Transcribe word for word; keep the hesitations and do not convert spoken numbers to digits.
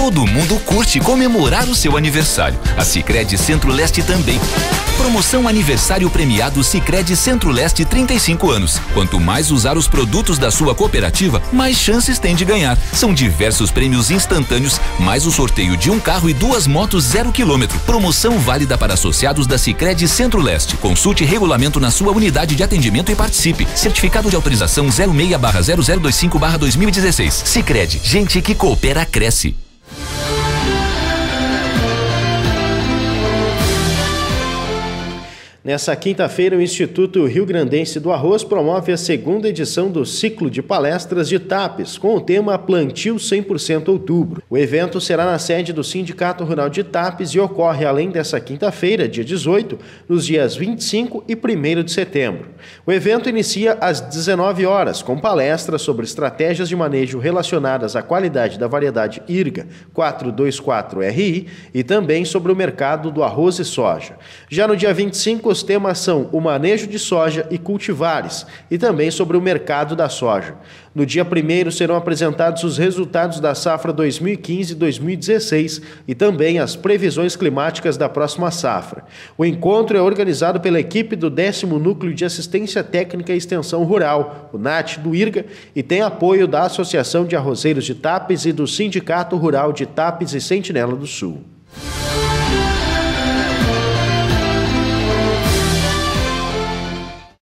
Todo mundo curte comemorar o seu aniversário. A Sicredi Centro-Leste também. Promoção Aniversário Premiado Sicredi Centro-Leste trinta e cinco anos. Quanto mais usar os produtos da sua cooperativa, mais chances tem de ganhar. São diversos prêmios instantâneos, mais o sorteio de um carro e duas motos zero quilômetro. Promoção válida para associados da Sicredi Centro-Leste. Consulte regulamento na sua unidade de atendimento e participe. Certificado de autorização zero seis barra zero zero dois cinco barra dois mil e dezesseis. Sicredi, gente que coopera cresce. Nessa quinta-feira, o Instituto Rio Grandense do Arroz promove a segunda edição do ciclo de palestras de Tapes, com o tema Plantio cem por cento Outubro. O evento será na sede do Sindicato Rural de Tapes e ocorre, além dessa quinta-feira, dia dezoito, nos dias vinte e cinco e primeiro de setembro. O evento inicia às dezenove horas, com palestras sobre estratégias de manejo relacionadas à qualidade da variedade IRGA quatrocentos e vinte e quatro R I e também sobre o mercado do arroz e soja. Já no dia vinte e cinco, os temas são o manejo de soja e cultivares e também sobre o mercado da soja. No dia primeiro serão apresentados os resultados da safra dois mil e quinze e dois mil e dezesseis e também as previsões climáticas da próxima safra. O encontro é organizado pela equipe do décimo Núcleo de Assistência Técnica e Extensão Rural, o NAT do IRGA, e tem apoio da Associação de Arrozeiros de Tapes e do Sindicato Rural de Tapes e Sentinela do Sul.